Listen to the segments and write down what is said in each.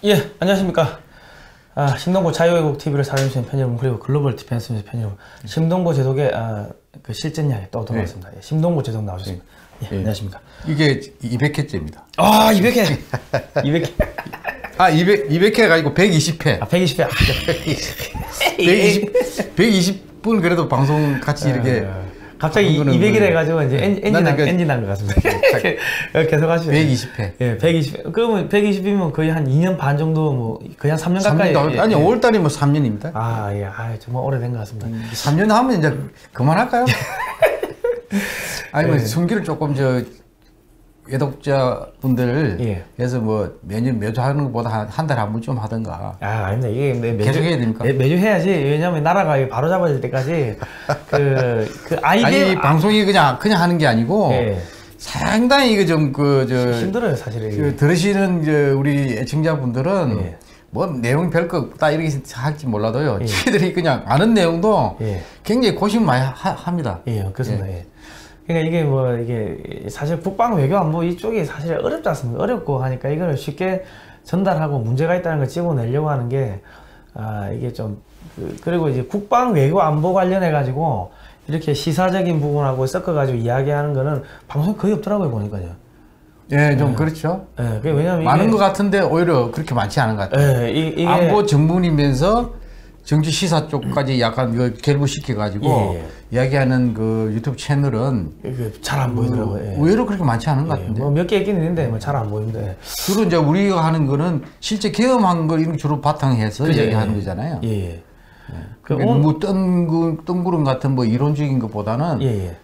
예, 안녕하십니까. 신동보 자유외국 TV를 사랑해주시는 팬여러분, 그리고 글로벌 디펜스 뉴스 팬여러분, 심동보 제독의 그 실전 이야기 또 돌아왔습니다. 예, 심동보 제독 나오셨습니다. 예, 안녕하십니까. 이게 200회째입니다. 200회! 200회. 200회가 아니고 120회. 120회. 120분 그래도 방송 같이 이렇게. 갑자기 200일 해가지고 이제 엔진 난 것 같습니다. 계속 하시죠. 120회. 예, 120회. 그러면 120이면 거의 한 2년 반 정도, 뭐, 거의 한 3년 가까이. 아니, 5월달이 뭐 3년입니다. 예. 정말 오래된 것 같습니다. 3년 하면 이제 그만할까요? 아니, 뭐, 숨기를 조금 외독자분들 해서 뭐 매주 하는 것보다 한 달에 한 번 좀 하던가. 아닙니다. 이게 매주 계속 해야 됩니까? 매주 해야지. 왜냐면 나라가 바로 잡아질 때까지 그 아이디어. 아니, 방송이 그냥 하는 게 아니고 상당히 이거 좀 힘들어요, 사실은. 들으시는 우리 애청자분들은 뭐 내용 별거 없다 이렇게 할지 몰라도요. 저희들이 그냥 아는 내용도 굉장히 고심 많이 합니다. 그렇습니다. 그러니까 이게 사실 국방 외교 안보 이쪽이 사실 어렵지 않습니까? 어렵고 하니까 이걸 쉽게 전달하고 문제가 있다는 걸 집어내려고 하는 게 이게 좀 그리고 이제 국방 외교 안보 관련해 가지고 이렇게 시사적인 부분하고 섞어가지고 이야기하는 거는 방송이 거의 없더라고요, 보니까요. 좀 그렇죠. 왜냐면 많은 것 같은데 오히려 그렇게 많지 않은 것 같아요. 이게 안보 전문이면서 정치 시사 쪽까지 약간 결부시켜가지고 이야기하는 그 유튜브 채널은 잘 안 보이더라고요. 의외로 그렇게 많지 않은 것 같은데. 뭐 몇 개 있긴 있는데 뭐 잘 안 보입니다. 주로 이제 우리가 하는 거는 실제 경험한 걸 이런 주로 바탕해서 이야기하는 거잖아요. 뭐 뜬구름 같은 뭐 이론적인 것보다는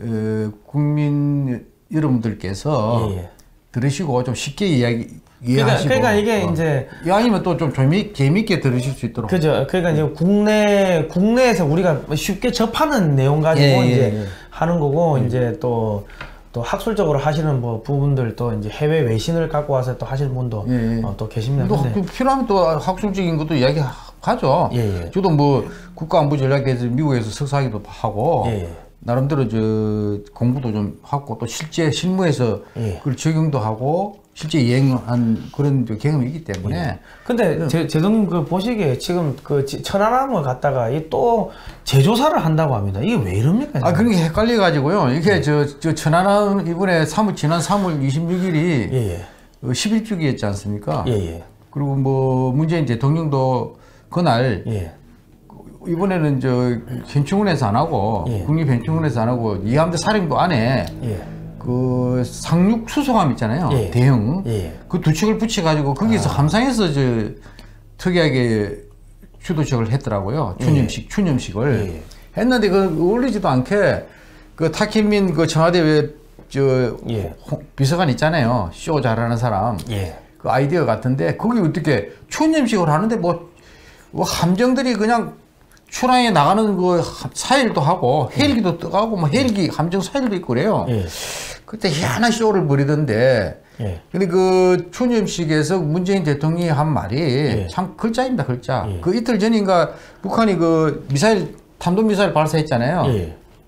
국민 여러분들께서 들으시고 좀 쉽게 이해하시고. 그러니까 이게 이제 아니면 또 좀 재미있게 들으실 수 있도록. 그죠. 그러니까 이제 국내에서 우리가 쉽게 접하는 내용 가지고 이제 하는 거고 이제 또 학술적으로 하시는 뭐 부분들 또 이제 해외 외신을 갖고 와서 또 하시는 분도 또 계십니다. 또 필요하면 또 학술적인 것도 이야기하죠. 저도 뭐 국가안보전략에서 미국에서 석사하기도 하고. 나름대로 공부도 좀 하고 또 실제 실무에서 그걸 적용도 하고 실제 이행한 그런 경험이 있기 때문에. 근데 제동 보시기에 지금 천안함을 갖다가 또 재조사를 한다고 합니다. 이게 왜 이럽니까? 그런 게 헷갈려 가지고요. 이게 천안함 이번에 지난 3월 26일이 11주기였지 않습니까? 그리고 뭐 문재인 대통령도 그날 이번에는 현충원에서 안 하고 국립현충원에서 안 하고 이함대 사령부 안에 그 상륙 수송함 있잖아요. 대형 그 두 척을 붙여가지고 거기서 함상에서 특이하게 추도식을 했더라고요. 추념식을 했는데 어울리지도 않게 그 타키민 청와대 비서관 있잖아요. 쇼 잘하는 사람. 그 아이디어 같은데 거기 어떻게 추념식을 하는데 뭐 함정들이 그냥 출항에 나가는 그 사일도 하고 헬기도 떠가고 뭐 헬기 함정 사일도 있고 그래요. 그때 희한한 쇼를 벌이던데. 근데 그 추념식에서 문재인 대통령이 한 말이 참 글자입니다, 글자. 그 이틀 전인가 북한이 그 탄도미사일 발사했잖아요.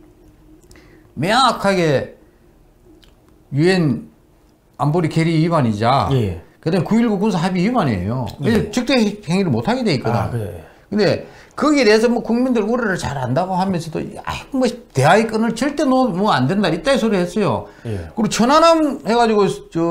명확하게 유엔 안보리 결의 위반이자 그다음에 9.19 군사 합의 위반이에요. 적대 행위를 못하게 돼 있거든. 근데 거기에 대해서 뭐 국민들 우려를 잘 안다고 하면서도 뭐 대화의 끈을 절대 놓으면 안 된다 이따위 소리 했어요. 그리고 천안함 해가지고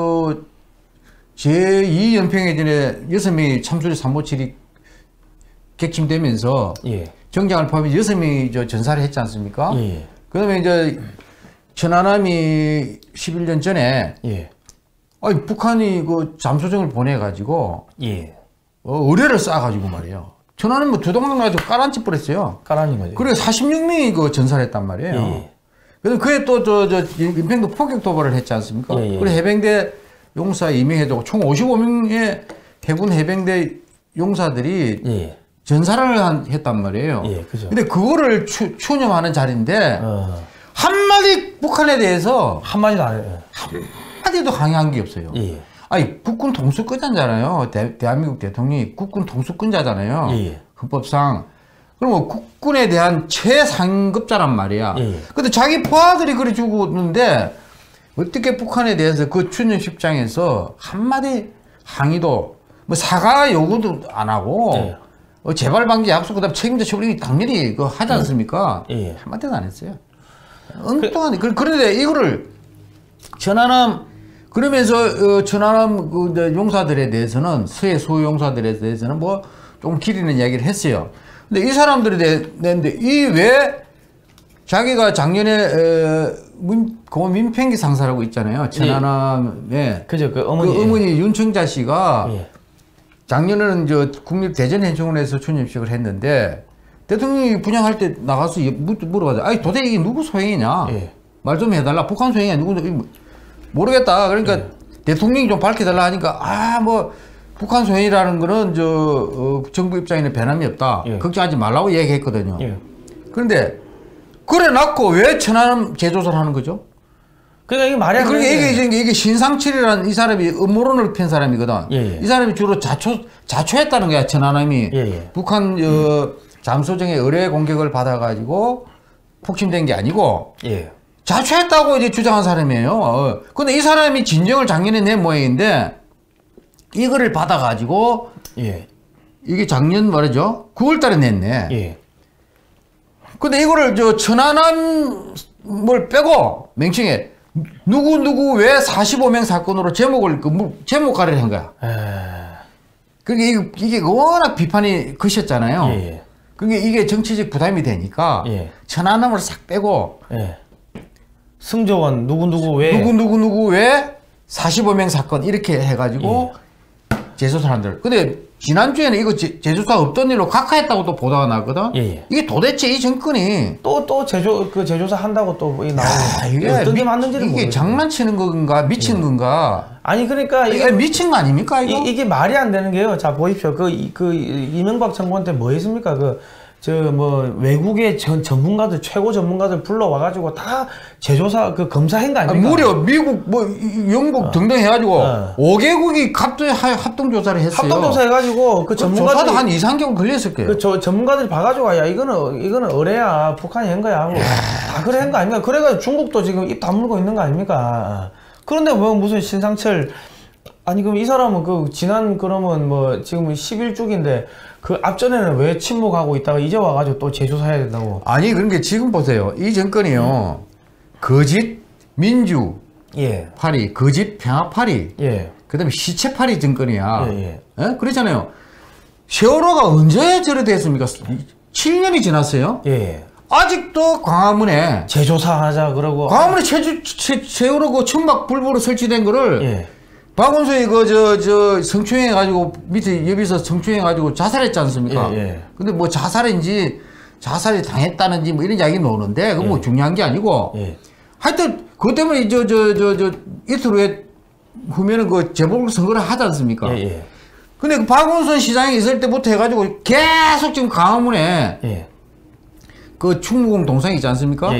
제2연평해전에 6명이 참수리 357이 객침되면서 정장을 포함해 6명이 전사를 했지 않습니까? 그 다음에 이제 천안함이 11년 전에 북한이 그 잠수정을 보내가지고 의뢰를 쌓아가지고 말이에요. 천안은 뭐 두 동강 가지고 까란치 뿌렸어요. 까란인 거죠. 그래 46명이 그 전사를 했단 말이에요. 그래서 그에 또 인평도 포격 도발을 했지 않습니까? 그리고 해병대 용사 2명해도 총 55명의 해군 해병대 용사들이 전사를 했단 말이에요. 근데 그거를 추념하는 자리인데 한마디 북한에 대해서 한마디도 안 해요. 한마디도 강요한 게 없어요. 아니 국군 통수권자잖아요. 대한민국 대통령이 국군 통수권자잖아요. 헌법상. 그러면 국군에 대한 최상급자란 말이야. 근데 자기 포화들이 그래 죽었는데 어떻게 북한에 대해서 그 추념식장에서 한마디 항의도 뭐 사과 요구도 안 하고 예. 재발 방지 약속 그다음 책임자 처벌이 당연히 그 하지 않습니까? 예. 한마디도 안 했어요. 엉뚱한 그런데 이거를 천안함 그러면서 천안함 그 용사들에 대해서는 서해 소유 용사들에 대해서는 뭐 좀 기리는 이야기를 했어요. 근데 이 사람들이 내는데 이 왜 자기가 작년에 민평기 상사라고 있잖아요. 천안함에 그죠 그 어머니 그 어머니 윤청자 씨가 예. 작년에는 저 국립대전현충원에서 추념식을 했는데 대통령이 분양할 때 나가서 물어봐서 아니 도대체 이게 누구 소행이냐 예. 말 좀 해달라 북한 소행이야 누구 모르겠다 그러니까 대통령이 좀 밝혀달라 하니까 아 뭐 북한 소행이라는 거는 정부 입장에는 변함이 없다 걱정하지 말라고 얘기했거든요. 그런데 그래 놨고 왜 천안함 재조사를 하는 거죠? 그러니까 이게 말이 안 그러니까 이게 신상철이라는 이 사람이 음모론을 편 사람이거든. 이 사람이 주로 자초했다는 거야 천안함이. 북한 잠수정의 의뢰 공격을 받아가지고 폭침된 게 아니고 자초했다고 이제 주장한 사람이에요. 근데 이 사람이 진정을 작년에 낸 모양인데 이거를 받아가지고 이게 작년 말이죠 9월달에 냈네. 근데 이거를 천안함을 빼고 맹칭해 누구 왜 45명 사건으로 제목 가려를 한 거야. 그러니까 이게 워낙 비판이 거셨잖아요. 그러니까 이게 정치적 부담이 되니까 천안함을 싹 빼고 승조원 누구 왜 45명 사건 이렇게 해가지고 재조사를 한들. 근데 지난주에는 이거 재조사 없던 일로 각하했다고 또 보도가 나거든. 이게 도대체 이 정권이 또 재조사 한다고 또 나오는 이게 어떤 게 맞는지는 이게 모르겠어요. 장난치는 건가 미친 건가? 아니 그러니까 이게 미친 거 아닙니까 이거? 이게 말이 안 되는 게요. 자 보십시오. 그 이명박 정권 때 뭐 했습니까? 외국의 전문가들 최고 전문가들 불러와가지고 다 재조사 검사한 거 아닙니까? 무려 미국 영국 등등 해가지고 5개국이 합동조사를 했어요. 합동조사 해가지고 그 전문가들 조사도 한 2, 3개월 걸렸을 거예요. 전문가들이 봐가지고 야 이거는 의뢰야 북한이 한 거야 하고 다 그래 한 거 아닙니까? 그래가지고 중국도 지금 입 다물고 있는 거 아닙니까? 그런데 뭐 무슨 신상철 아니 그럼 이 사람은 지난 그러면 지금 11주기인데 그 앞전에는 왜 침묵하고 있다가 이제 와가지고 또 재조사해야 된다고? 아니 그러니까 지금 보세요. 이 정권이요. 거짓 민주 파리, 거짓 평화파리, 그 다음에 시체파리 정권이야. 그렇잖아요. 세월호가 언제 저래 됐습니까? 7년이 지났어요. 아직도 광화문에 재조사하자 그러고 광화문에 세월호 그 천막 불보로 설치된 거를 박원순이 성추행해 가지고 밑에 여기서 성추행해 가지고 자살했지 않습니까? 근데 뭐 자살이 당했다는지 뭐 이런 이야기 나오는데 그건 뭐 중요한 게 아니고 하여튼 그것 때문에 이틀 후면은 그 재보궐선거를 하지 않습니까? 근데 그 박원순 시장이 있을 때부터 해가지고 계속 지금 강화문에 그 충무공 동상이 있지 않습니까?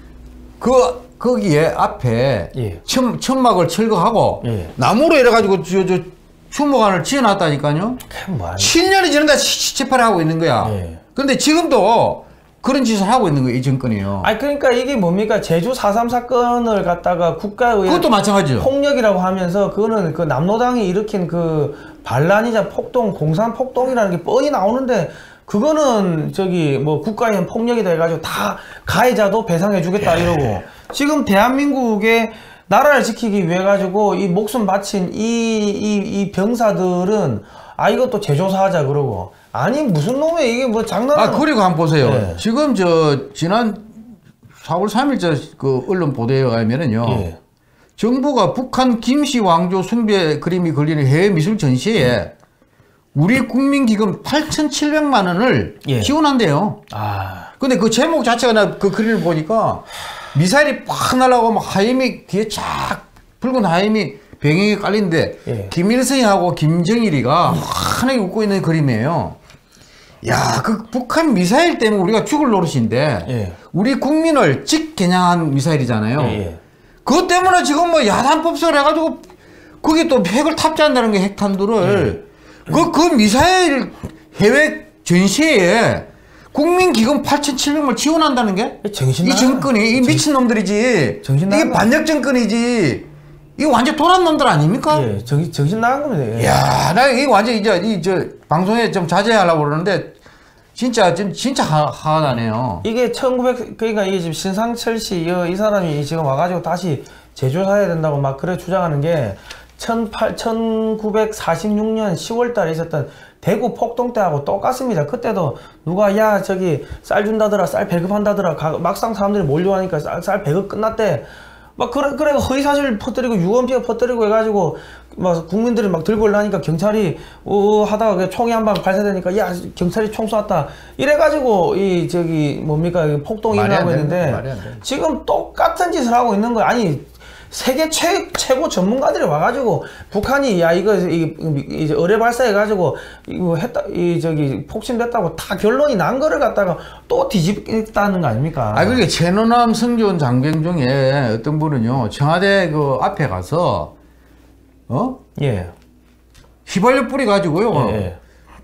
거기에 앞에 천막을 철거하고 나무로 이래가지고 충무관을 지어놨다니까요. 7년이 지난다 시체팔을 하고 있는 거야. 근데 지금도 그런 짓을 하고 있는 거예요, 이 정권이요. 아니 그러니까 이게 뭡니까? 제주 4.3 사건을 갖다가 국가의 그것도 마찬가지죠. 폭력이라고 하면서 그거는 그 남로당이 일으킨 그 반란이자 공산 폭동이라는 게 뻔히 나오는데 그거는 국가의 폭력이다 해가지고 다 가해자도 배상해주겠다 이러고 지금 대한민국의 나라를 지키기 위해 가지고 이 목숨 바친 이 병사들은 이것도 재조사하자 그러고 아니 무슨 놈의 이게 뭐 장난 그리고 한번 보세요. 지금 지난 4월 3일 그 언론 보도에 의하면은요. 정부가 북한 김씨 왕조 숭배 그림이 걸리는 해외 미술 전시에 우리 국민기금 8,700만 원을 지원한대요. 근데 그 제목 자체가 나 그 그림을 보니까 미사일이 팍 날아가고 막 하임이 뒤에 쫙 붉은 하임이 배경에 깔린데 김일성하고 김정일이가 환하게 웃고 있는 그림이에요. 야, 그 북한 미사일 때문에 우리가 죽을 노릇인데 우리 국민을 직겨냥한 미사일이잖아요. 그것 때문에 지금 뭐 야단법석을 해가지고 거기 또 핵을 탑재한다는 게 핵탄두를 그 미사일 해외 전시회에 국민기금 8,700만 지원한다는 게 이 정권이 이 미친놈들이지 이게 반역 정권이지 이거 완전 돌아온 놈들 아닙니까? 예, 정신 나간 겁니다. 예. 야, 나 이거 완전 이제 방송에 좀 자제하려고 그러는데 진짜 화가 나네요. 이게 1900 그러니까 이게 지금 신상철 씨 이 사람이 지금 와가지고 다시 재조사해야 된다고 막 그래 주장하는 게 1946년 10월달에 있었던 대구 폭동 때하고 똑같습니다. 그때도 누가 야 저기 쌀 준다더라, 쌀 배급한다더라, 막상 사람들이 몰려하니까 쌀 배급 끝났대. 막 그래 허위사실 퍼뜨리고 유언비어 퍼뜨리고 해가지고 막 국민들이 막 들고 올라니까 경찰이 하다가 총이 한 방 발사되니까 야 경찰이 총 쐈다 이래가지고 이 저기 뭡니까 폭동이 일어나고 있는데 지금 똑같은 짓을 하고 있는 거야. 아니 세계 최고 전문가들이 와가지고 북한이 야 이거 이제 의뢰 발사해가지고 이거 했다 저기 폭신됐다고 다 결론이 난 거를 갖다가 또 뒤집겠다는 거 아닙니까? 아 그게 최노남 성전 장병 중에 어떤 분은요 청와대 그 앞에 가서 예 휘발유 뿌리 가지고요 예.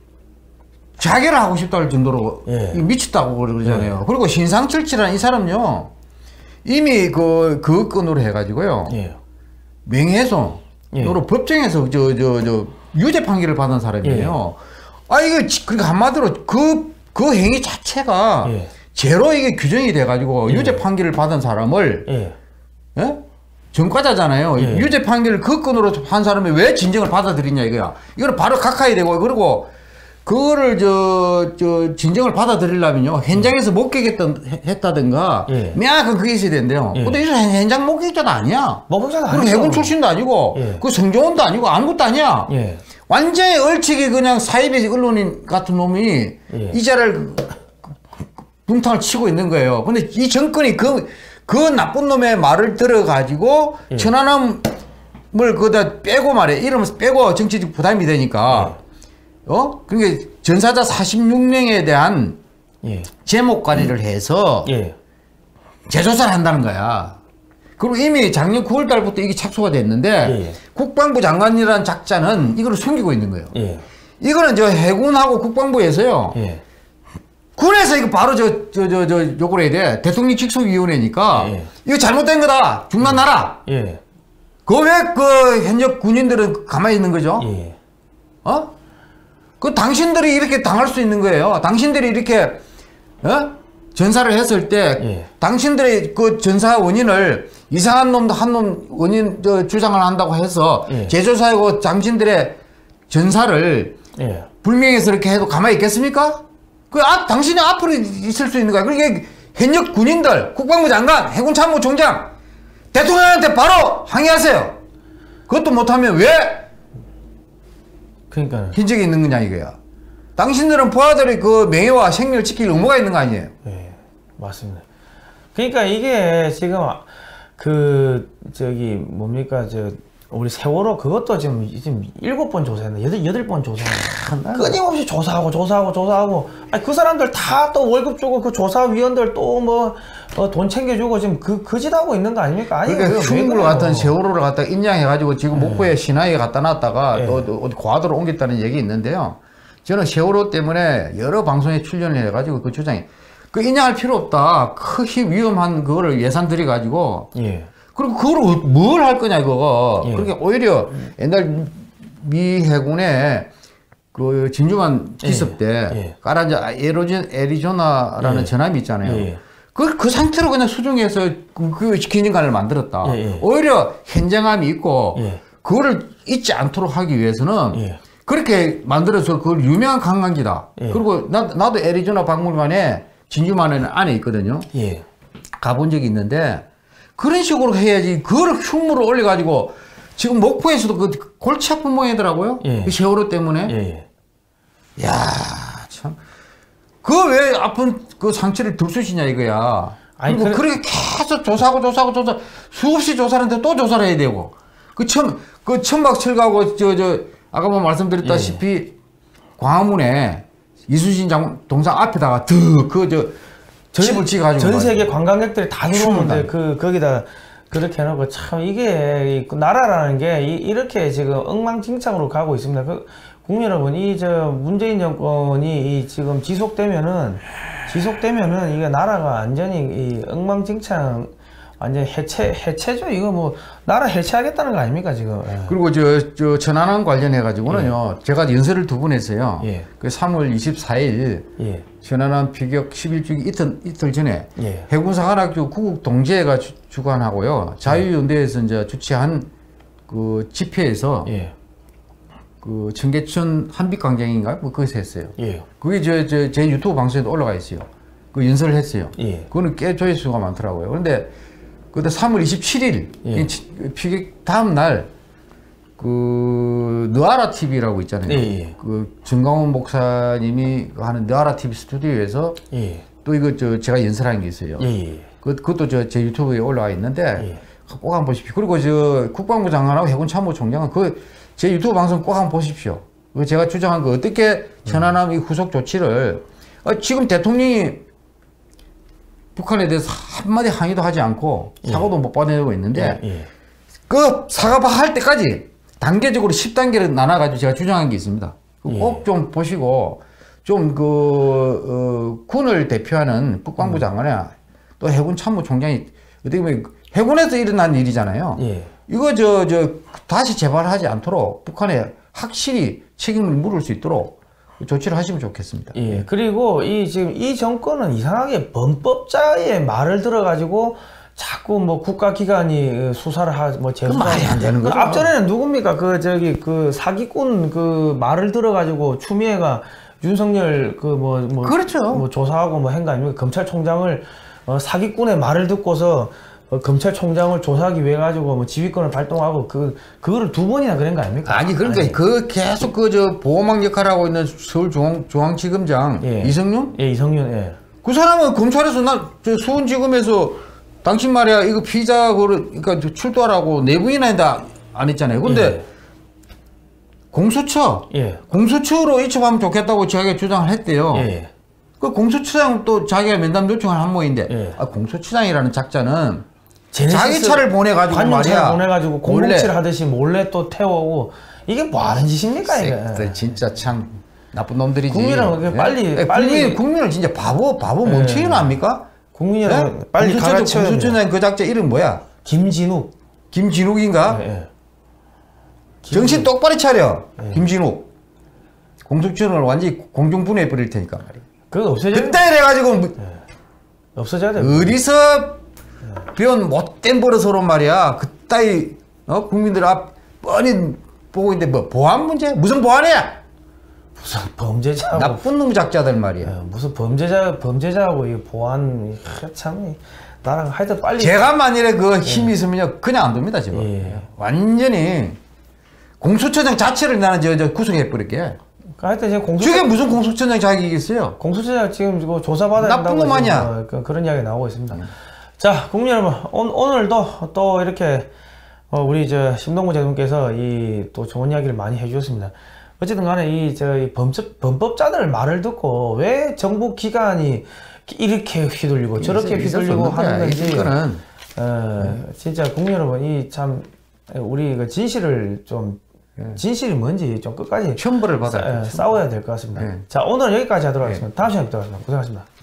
자결을 하고 싶다는 정도로 예. 미쳤다고 그러잖아요. 예. 그리고 신상철치라는 이 사람요 이미 그 건으로 해가지고요 예. 명예훼손으로 예. 법정에서 저 유죄 판결을 받은 사람이에요. 예. 아 이게 그러니까 한마디로 그 행위 자체가 예. 죄로 이게 규정이 돼가지고 예. 유죄 판결을 받은 사람을 예. 예? 전과자잖아요. 예. 유죄 판결을 그 건으로 한 사람이 왜 진정을 받아들이냐 이거야. 이거는 바로 각하해야 되고 그리고 그거를 진정을 받아들이려면요 현장에서 목격했다든가 예. 명확한 그게 있어야 된대요. 예. 근데 이 사람 현장 목격자도 아니야. 목격자도 그리고 아니죠. 해군 출신도 아니고 예. 그 성조원도 아니고 아무것도 아니야. 예. 완전히 얼치기 그냥 사이비 언론인 같은 놈이 예. 이 자를 분탕을 치고 있는 거예요. 근데 이 정권이 그 나쁜 놈의 말을 들어가지고 예. 천안함을 그다 빼고 말해 이러면 빼고 정치적 부담이 되니까 그러니까 전사자 46명에 대한 예. 제목 관리를 해서 예. 재조사를 한다는 거야. 그리고 이미 작년 9월 달부터 이게 착수가 됐는데 예. 국방부 국방부 장관이라는 작자는 이걸 숨기고 있는 거예요. 예. 이거는 저 해군하고 국방부에서요. 예. 군에서 이거 바로 요구를 해야 돼. 대통령 직속위원회니까 예. 이거 잘못된 거다. 중단하라. 예. 그 왜 그 현역 군인들은 가만히 있는 거죠? 예. 그 당신들이 이렇게 당할 수 있는 거예요. 당신들이 이렇게 전사를 했을 때 예. 당신들의 그 전사 원인을 이상한 놈도 한 놈 원인 주장을 한다고 해서 예. 재조사하고 당신들의 전사를 예. 불명예서 이렇게 해도 가만히 있겠습니까? 당신이 앞으로 있을 수 있는 거야. 그러니까 현역 군인들, 국방부 장관, 해군참모총장, 대통령한테 바로 항의하세요. 그것도 못하면 왜 그러니까 현직에 있는 거냐 이거야. 당신들은 부하들의 그 명예와 생명을 지킬 의무가 있는 거 아니에요? 예. 맞습니다. 그러니까 이게 지금 저기 뭡니까 우리 세월호 그것도 지금 7번 조사했나 8번 조사했나 끊임없이 조사하고 아니 그 사람들 다 또 월급 주고 그 조사위원들 또 뭐 돈 챙겨주고 지금 그 짓 하고 있는 거 아닙니까? 아니 그러니까 흉물 같은 세월호를 갖다 인양해가지고 지금 목포에 신화에 갖다 놨다가 예. 또 어디 과도로 옮겼다는 얘기 있는데요. 저는 세월호 때문에 여러 방송에 출연을 해가지고 그 주장이 그 인양할 필요 없다. 크게 위험한 그거를 예산 들여가지고 예. 그리고 그걸 뭘 할 거냐 이거. 예. 그러니까 오히려 옛날 미 해군의 그 진주만 기습 때 예. 까란자 애리조나라는 예. 전함이 있잖아요. 예. 그 상태로 그냥 수중에서 그 기념관을 만들었다. 예. 예. 오히려 현장함이 있고 예. 그거를 잊지 않도록 하기 위해서는 예. 그렇게 만들어서 그걸 유명한 관광지다. 예. 그리고 나도 애리조나 박물관에 진주만에는 안에 있거든요. 예. 가본 적이 있는데 그런 식으로 해야지. 그걸 흉물을 올려가지고 지금 목포에서도 그 골치 아픈 모양이더라고요. 예. 그 세월호 때문에. 예. 야 참. 그 왜 아픈 그 상처를 들쑤시냐 이거야. 아니, 그리고 그렇게 계속 조사하고 수없이 조사를 하는데 또 조사를 해야 되고. 그 천막 철가고 아까 뭐 말씀드렸다시피 광화문에 이순신 장군 동상 앞에다가 집을 지어가지고 전 세계 관광객들이 다 들어오는데 거기다 그렇게 해놓고 참 이게 나라라는 게 이렇게 지금 엉망진창으로 가고 있습니다. 국민 여러분, 문재인 정권이 지금 지속되면은 이게 나라가 완전히 엉망진창 완전 해체죠. 이거 뭐 나라 해체하겠다는 거 아닙니까 지금? 예. 그리고 저 천안함 관련해 가지고는요. 예. 제가 연설을 2번 했어요. 예. 그 3월 24일 예. 천안함 피격 11주기 이틀 전에 예. 해군사관학교 구국 동지회가 주관하고요. 자유연대에서 이제 주최한 그 집회에서 예. 그 청계천 한빛광장인가 뭐 거기서 했어요. 예. 그게 제 유튜브 방송에도 올라가 있어요. 그 연설을 했어요. 예. 그거는 꽤 조회수가 많더라고요. 그런데 그때 3월 27일 예. 피격 다음 날 그 느아라 TV라고 있잖아요. 예. 그 정강훈 목사님이 하는 느아라 TV 스튜디오에서 예. 또 이거 제가 연설한 게 있어요. 예. 그것도 제 유튜브에 올라와 있는데 예. 꼭 한번 보십시오. 그리고 국방부 장관하고 해군참모총장은 제 유튜브 방송 꼭 한번 보십시오. 제가 주장한 거 어떻게 천안함 이 후속 조치를 지금 대통령이 북한에 대해서 한마디 항의도 하지 않고 사과도 못 받아내고 있는데 그 사과할 때까지 단계적으로 10단계를 나눠가지고 제가 주장한 게 있습니다. 꼭 좀 보시고 좀 군을 대표하는 국방부 장관이나 또 해군 참모총장이 어떻게 보면 해군에서 일어난 일이잖아요. 이거 다시 재발하지 않도록 북한에 확실히 책임을 물을 수 있도록 조치를 하시면 좋겠습니다. 예. 그리고 지금 이 정권은 이상하게 범법자의 말을 들어가지고 자꾸 뭐 국가기관이 수사를 뭐 재수사 말이 안 되는 거죠. 앞전에는 누굽니까? 그 사기꾼 그 말을 들어가지고 추미애가 윤석열 그렇죠. 뭐 조사하고 뭐 한 거 아닙니까? 검찰총장을 사기꾼의 말을 듣고서 검찰총장을 조사하기 위해 가지고 뭐 지휘권을 발동하고 그거를 2번이나 그런 거 아닙니까? 아니 그러니까 계속 보호막 역할하고 있는 서울중앙지검장 예. 이성윤? 예, 이성윤. 예. 그 사람은 검찰에서 수원지검에서 당신 말이야 이거 피의자 그러니까 출두하라고 내부인화 안 했잖아요. 근데 예. 공수처로 이첩하면 좋겠다고 자기가 주장을 했대요. 예. 그 공수처장 또 자기가 면담 요청한 항목인데 예. 공수처장이라는 작자는 자기 차를 보내가지고 관용차를 보내가지고 007 하듯이 몰래 또 태워오고 이게 뭐 하는 짓입니까 이게? 진짜 참 나쁜 놈들이지. 국민은 빨리 국민을 진짜 바보 멍청이는 압니까? 국민이랑 네? 빨리 가르쳐야 돼요. 공수처장 그 작자 이름 뭐야? 김진욱인가? 네. 정신 똑바로 차려. 네. 김진욱. 공수처를 완전히 공중분해해 버릴 테니까 말이야. 그거 없어져야 그때 이래가지고 없어져야 돼. 어디서 배운 못된 버릇으로 말이야. 그따위 국민들 앞 뻔히 보고 있는데 뭐 보안 문제? 무슨 보안이야? 무슨 범죄자 나쁜 놈 작자들 말이야. 무슨 범죄자하고 이 보안 참 나랑 하여튼 빨리 제가 만일에 힘이 있으면요 그냥 안 됩니다 지금. 예. 완전히 공수처장 자체를 나는 저 구성해 버릴게. 하여튼 지금 저게 무슨 공수처장 자격이겠어요? 공수처장 지금 이거 조사받아야 나쁜 놈 아니야. 그런 이야기 나오고 있습니다. 자, 국민 여러분, 오늘도 또 이렇게 우리 심동구 제동께서 또 좋은 이야기를 많이 해주셨습니다. 어쨌든 간에 이 범법자들 말을 듣고 왜 정부 기관이 이렇게 휘둘리고 저렇게 휘둘리고 하는 건지 진짜 국민 여러분 우리 진실을 진실이 뭔지 좀 끝까지 첨부를 받아야 싸워야 될 것 같습니다. 자, 오늘 여기까지 하도록 하겠습니다. 다음 시간에 뵙도록 하겠습니다. 고생하셨습니다.